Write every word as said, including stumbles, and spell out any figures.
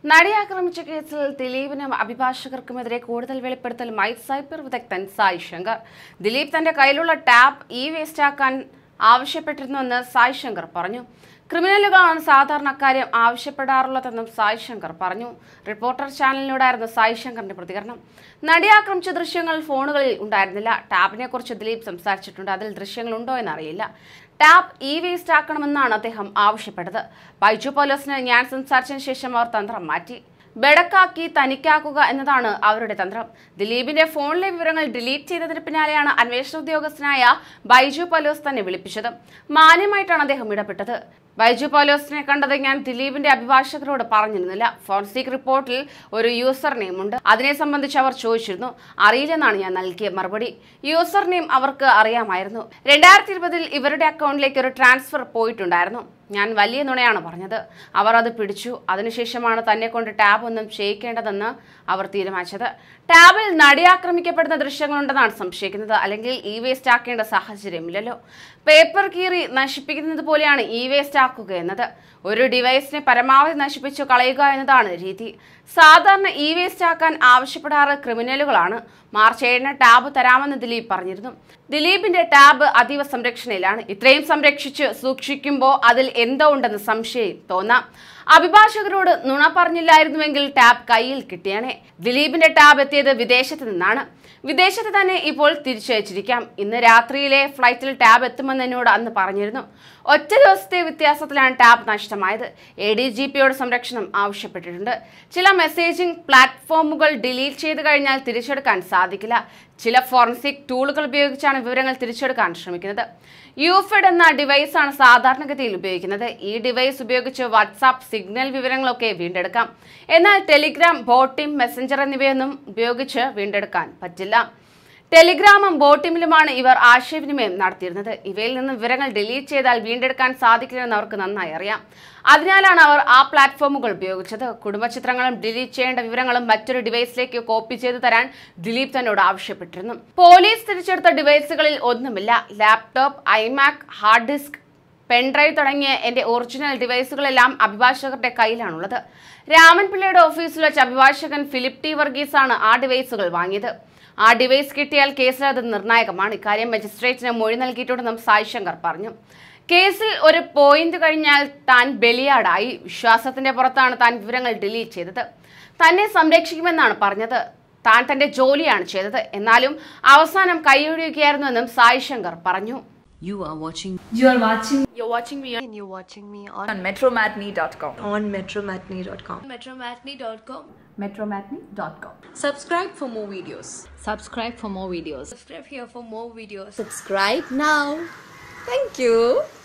നടിയാക്രമിച്ച കേസിൽ ദിലീപിനും അഭിഭാഷകർക്കുമെതിരെ കൂടുതൽ വെളിപ്പെടുത്തലുമായി സൈബർ വിദഗ്ധൻ സായിശങ്കർ. ദിലീപ് തന്റെ കയ്യിലുള്ള ടാബ് ഇ വേസ്റ്റ് ആക്കാൻ ആവശ്യപ്പെട്ടിരുന്നുവെന്ന് സായിശങ്കർ പറഞ്ഞു. ക്രിമിനലുകളാണ് സാധാരണ അക്കാര്യം ആവശ്യപ്പെടാറുള്ളതെന്നും സായിശങ്കർ പറഞ്ഞു. റിപ്പോർട്ടർ ചാനലിനോടായിരുന്നു സായിശങ്കറിന്റെ പ്രതികരണം. നടിയാക്രമിച്ച ദൃശ്യങ്ങൾ ഫോണുകളിൽ ഉണ്ടായിരുന്നില്ല. ടാബിനെ കുറിച്ച് ദിലീപ് സംസാരിച്ചിട്ടുണ്ട്. അതിൽ ദൃശ്യങ്ങളുണ്ടോ എന്നറിയില്ല. ടാബ് ഇ വേസ്റ്റ് ആക്കണമെന്നാണ് അദ്ദേഹം ആവശ്യപ്പെട്ടത്. ബൈജു പോലീസിന് ഞാൻ സംസാരിച്ചതിന് ശേഷം അവർ തന്ത്രം മാറ്റി. ബെടക്കാക്കി തനിക്കാക്കുക എന്നതാണ് അവരുടെ തന്ത്രം. ദിലീപിന്റെ ഫോണിലെ വിവരങ്ങൾ ഡിലീറ്റ് ചെയ്തതിന് പിന്നാലെയാണ് അന്വേഷണ ഉദ്യോഗസ്ഥനായ ബൈജു പോലീസ് തന്നെ വിളിപ്പിച്ചത്. മാന്യമായിട്ടാണ് അദ്ദേഹം ഇടപെട്ടത്. ബൈജു പോലീസിനെ കണ്ടത് ഞാൻ ദിലീപിന്റെ അഭിഭാഷകരോട് പറഞ്ഞിരുന്നില്ല. ഫോറൻസിക് റിപ്പോർട്ടിൽ ഒരു യൂസർ നെയിം ഉണ്ട്. അതിനെ സംബന്ധിച്ച് അവർ ചോദിച്ചിരുന്നു. അറിയില്ലെന്നാണ് ഞാൻ നൽകിയ മറുപടി. യൂസർ നെയിം അവർക്ക് അറിയാമായിരുന്നു. രണ്ടായിരത്തി ഇരുപതിൽ ഇവരുടെ അക്കൗണ്ടിലേക്ക് ഒരു ട്രാൻസ്ഫർ പോയിട്ടുണ്ടായിരുന്നു. ഞാൻ വലിയ നുണയാണ് പറഞ്ഞത്. അവർ അത് പിടിച്ചു. അതിനുശേഷമാണ് തന്നെ കൊണ്ട് ടാബ് ഒന്നും ചെയ്യിക്കേണ്ടതെന്ന് അവർ തീരുമാനിച്ചത്. ടാബിൽ നടിയാക്രമിക്കപ്പെടുന്ന ദൃശ്യങ്ങളുണ്ടെന്നാണ് സംശയിക്കുന്നത്. അല്ലെങ്കിൽ ഇ വേസ്റ്റ് ആക്കേണ്ട സാഹചര്യമില്ലല്ലോ. പേപ്പർ കീറി നശിപ്പിക്കുന്നത് പോലെയാണ് ഇ വേസ്റ്റ് ആക്കുക എന്നത്. ഒരു ഡിവൈസിനെ പരമാവധി നശിപ്പിച്ചു കളയുക എന്നതാണ് രീതി. സാധാരണ ഇ വേസ്റ്റ് ആക്കാൻ ആവശ്യപ്പെടാറ് ക്രിമിനലുകളാണ്. മാർച്ച് ഏഴിന് ടാബ് തരാമെന്ന് ദിലീപ് പറഞ്ഞിരുന്നു. ദിലീപിന്റെ ടാബ് അതീവ സംരക്ഷണയിലാണ്. ഇത്രയും സംരക്ഷിച്ച് സൂക്ഷിക്കുമ്പോൾ അതിൽ എന്തോ ഉണ്ടെന്ന് സംശയം തോന്നാം. അഭിഭാഷകരോട് നുണ പറഞ്ഞില്ലായിരുന്നുവെങ്കിൽ ടാബ് കയ്യിൽ കിട്ടിയാണേ. ദിലീപിന്റെ ടാബ് എത്തിയത് വിദേശത്ത് നിന്നാണ്. വിദേശത്ത് തന്നെ ഇപ്പോൾ തിരിച്ചയച്ചിരിക്കാം. ഇന്ന് രാത്രിയിലെ ഫ്ലൈറ്റിൽ ടാബ് എത്തുമെന്ന് എന്നോട് അന്ന് പറഞ്ഞിരുന്നു. ഒറ്റ ദിവസത്തെ വ്യത്യാസത്തിലാണ് ടാബ് നഷ്ടമായത്. എ ഡി ജി പിയോട് സംരക്ഷണം ആവശ്യപ്പെട്ടിട്ടുണ്ട്. ചില മെസ്സേജിംഗ് പ്ലാറ്റ്ഫോമുകൾ ഡിലീറ്റ് ചെയ്ത് കഴിഞ്ഞാൽ തിരിച്ചെടുക്കാൻ സാധിക്കില്ല. ചില ഫോറൻസിക് ടൂളുകൾ ഉപയോഗിച്ചാണ് വിവരങ്ങൾ തിരിച്ചെടുക്കാൻ ശ്രമിക്കുന്നത്. യുഫെഡ് എന്ന ഡിവൈസാണ് സാധാരണഗതിയിൽ ഉപയോഗിക്കുന്നത്. ഈ ഡിവൈസ് ഉപയോഗിച്ച് വാട്സാപ്പ്, സിഗ്നൽ വിവരങ്ങളൊക്കെ വീണ്ടെടുക്കാം. എന്നാൽ ടെലിഗ്രാം, ബോട്ടിം, മെസ്സഞ്ചർ എന്നിവയൊന്നും ഉപയോഗിച്ച് വീണ്ടെടുക്കാൻ പറ്റില്ല. ടെലിഗ്രാമും ബോട്ടിമിലുമാണ് ഇവർ ആശയവിനിമയം നടത്തിയിരുന്നത്. ഇവയിൽ നിന്ന് വിവരങ്ങൾ ഡിലീറ്റ് ചെയ്താൽ വീണ്ടെടുക്കാൻ സാധിക്കില്ലെന്ന് അവർക്ക് നന്നായി അറിയാം. അതിനാലാണ് അവർ ആ പ്ലാറ്റ്ഫോമുകൾ ഉപയോഗിച്ചത്. കുടുംബചിത്രങ്ങളും ഡിലീറ്റ് ചെയ്യേണ്ട വിവരങ്ങളും മറ്റൊരു ഡിവൈസിലേക്ക് കോപ്പി ചെയ്തു തരാൻ ദിലീപ് തന്നോട് ആവശ്യപ്പെട്ടിരുന്നു. പോലീസ് തിരിച്ചെടുത്ത ഡിവൈസുകളിൽ ഒന്നുമില്ല. Laptop, iMac, hard disk, pen drive തുടങ്ങിയ എന്റെ ഒറിജിനൽ ഡിവൈസുകളെല്ലാം അഭിഭാഷകരുടെ കയ്യിലാണുള്ളത്. രാമൻപിള്ളയുടെ ഓഫീസിൽ വെച്ച് അഭിഭാഷകൻ ഫിലിപ്പ് ടി വർഗീസ് ആണ് ആ ഡിവൈസുകൾ വാങ്ങിയത്. ആ ഡിവൈസ് കിട്ടിയാൽ കേസിൽ അത് നിർണായകമാണ്. ഇക്കാര്യം മജിസ്ട്രേറ്റിന് മൊഴി നൽകിയിട്ടുണ്ടെന്നും സായിശങ്കർ പറഞ്ഞു. കേസിൽ ഒരു പോയിന്റ് കഴിഞ്ഞാൽ താൻ ബലിയാടായി. വിശ്വാസത്തിന്റെ പുറത്താണ് താൻ വിവരങ്ങൾ ഡിലീറ്റ് ചെയ്തത്. തന്നെ സംരക്ഷിക്കുമെന്നാണ് പറഞ്ഞത്. താൻ തന്റെ ജോലിയാണ് ചെയ്തത്. എന്നാലും അവസാനം കൈയൊഴിയുകയായിരുന്നുവെന്നും സായിശങ്കർ പറഞ്ഞു. You are watching. You are watching. You're watching me. And you're watching me on, on metromatinee dot com. on metromatinee dot com. metromatinee dot com. metromatinee dot com. Subscribe for more videos. Subscribe for more videos. Subscribe here for more videos. Subscribe now. Thank you.